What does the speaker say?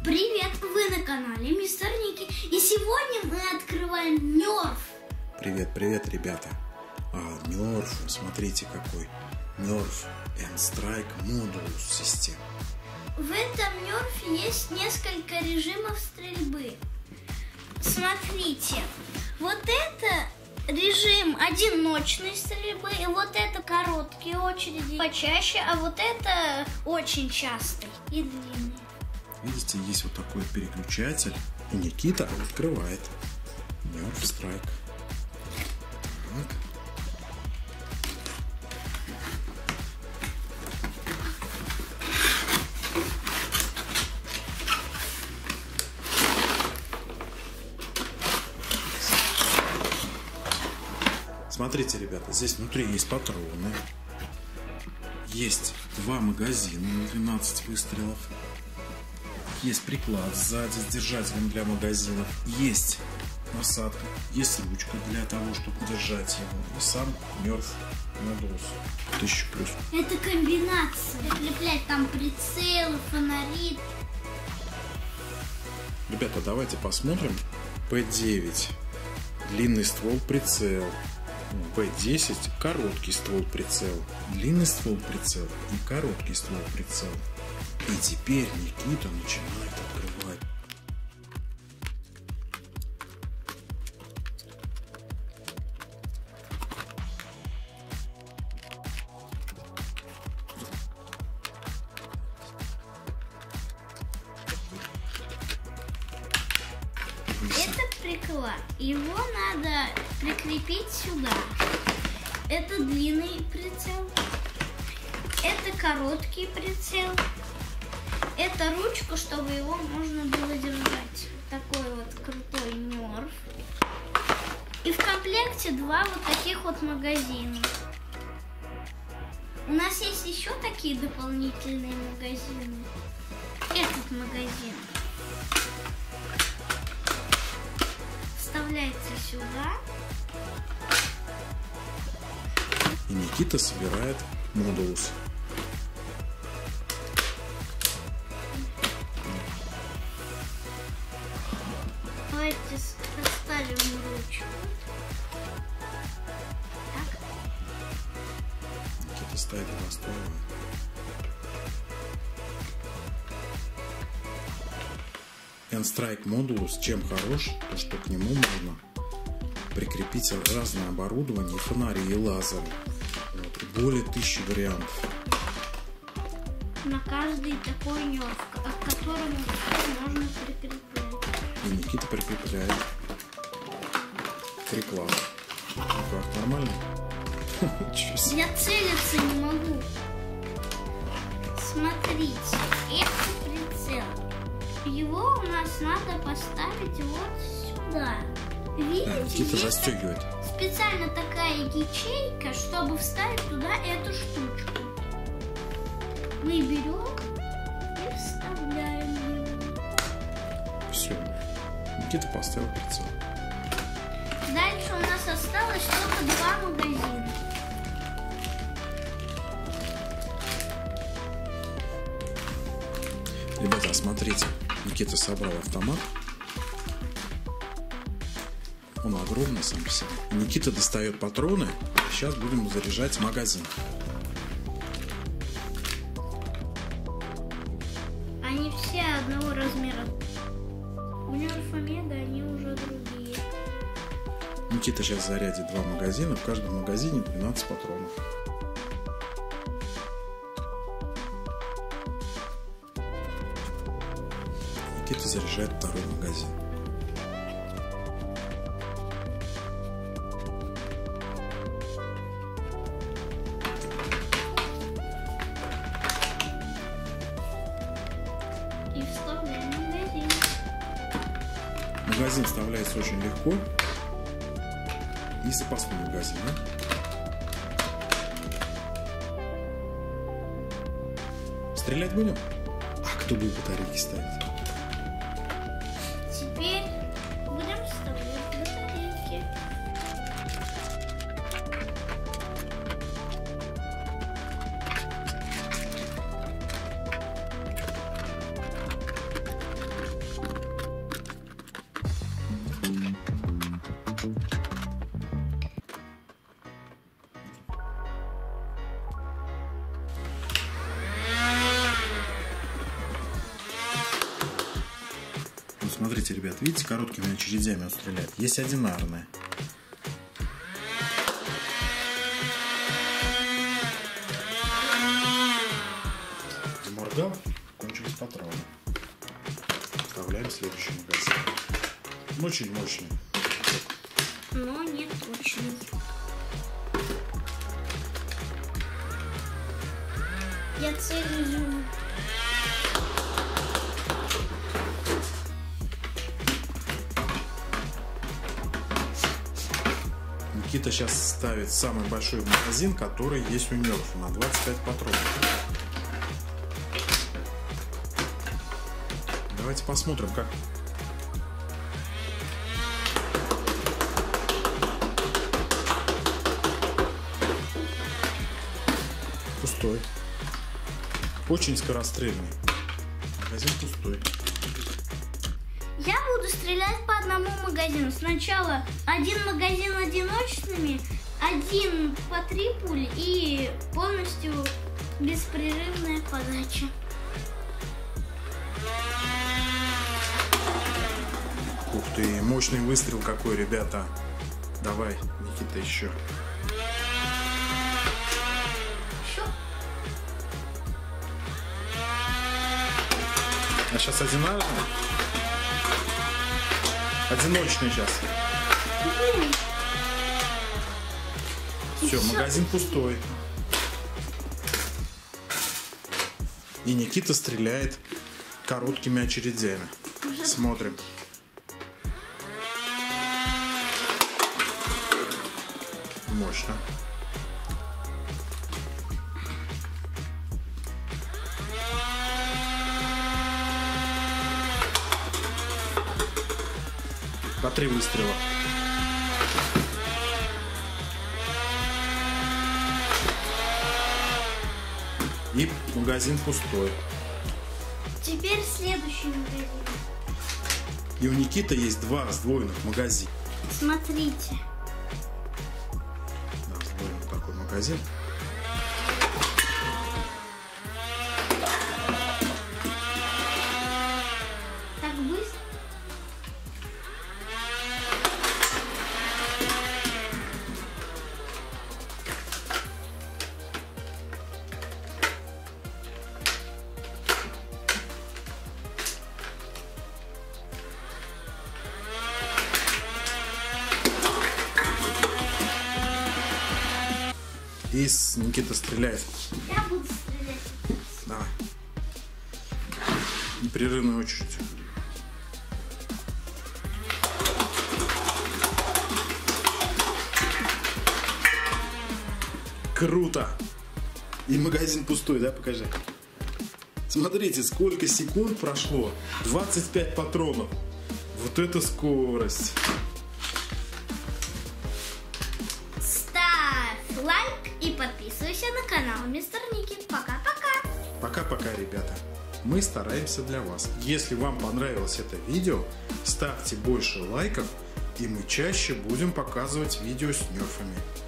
Привет, вы на канале Мистер Ники, и сегодня мы открываем Nerf. Привет, ребята. Nerf, смотрите какой. Nerf N-Strike Modulus система. В этом Nerf есть несколько режимов стрельбы. Смотрите, вот это режим одиночной стрельбы, и вот это короткие очереди почаще, а вот это очень частый и длинный. Видите, есть вот такой переключатель, и Никита открывает Nerf Strike. Так. Смотрите, ребята, здесь внутри есть патроны, есть два магазина на 12 выстрелов, есть приклад сзади с держателем для магазинов, есть насадка, есть ручка для того, чтобы держать его, и сам Nerf Modulus 1000+. Это комбинация. Прикреплять там прицелы, фонари. Ребята, давайте посмотрим. P9 длинный ствол прицел. P10 короткий ствол прицел, длинный ствол прицел и короткий ствол прицел. И теперь Никита начинает открывать. Это приклад. Его надо прикрепить сюда. Это длинный прицел. Это короткий прицел. Это ручка, чтобы его можно было держать. Такой вот крутой Nerf. И в комплекте два вот таких вот магазина. У нас есть еще такие дополнительные магазины. Этот магазин вставляется сюда. И Никита собирает Modulus. Давайте поставим ручку. Так. Никита ставит два ствола. N-Strike Modulus чем хорош, то что к нему можно прикрепить разное оборудование, фонари и лазеры. Вот, более 1000 вариантов. На каждый такой Nerf, к которому можно прикреплять. И Никита прикрепляет приклад. Ну как, нормально? Ничего себе. Я целиться не могу. Смотрите, это прицел. Его у нас надо поставить вот сюда. Видите, Да, Никита здесь застегивает. специально такая ячейка, чтобы вставить туда эту штучку. Мы берем и вставляем его. Все. Никита поставил прицел. Дальше у нас осталось только два магазина. Ребята, смотрите, Никита собрал автомат. Он огромный сам по себе. Никита достает патроны. Сейчас будем заряжать магазин. Они все одного размера. У Nerf Omega они уже другие. Никита сейчас зарядит два магазина. В каждом магазине 12 патронов. Никита заряжает второй магазин. И вставляем магазин. Магазин вставляется очень легко. И запасной магазин. Стрелять будем? А кто будет батарейки ставить? Теперь будем вставлять батарейки. Вот смотрите, ребят, видите, короткими очередями он стреляет. Есть одинарная. Заморгал, кончились патроны. Вставляем следующий магазин. Очень мощный. Но не точный. Я целью. Никита сейчас ставит самый большой магазин, который есть у Нерфа, на 25 патронов. Давайте посмотрим, как... Пустой. Очень скорострельный. Магазин пустой. Я буду стрелять по одному магазину. Сначала один магазин одиночными, один по 3 пули и полностью беспрерывная подача. Ух ты, мощный выстрел какой, ребята. Давай, Никита, еще. А сейчас одинарный? Одиночный сейчас. Все, магазин пустой. И Никита стреляет короткими очередями. Смотрим. Мощно. По 3 выстрела. И магазин пустой. Теперь следующий магазин. И у Никиты есть 2 сдвоенных магазина. Смотрите. Да, сдвоенный такой магазин. Так быстро. И Никита стреляет. Я буду стрелять. Давай. Непрерывная очередь. Круто! И магазин пустой, да? Покажи. Смотрите, сколько секунд прошло. 25 патронов. Вот это скорость. Ставь лайк и подписывайся на канал Мистер Ники. Пока-пока. Пока-пока, ребята. Мы стараемся для вас. Если вам понравилось это видео, ставьте больше лайков, и мы чаще будем показывать видео с нерфами.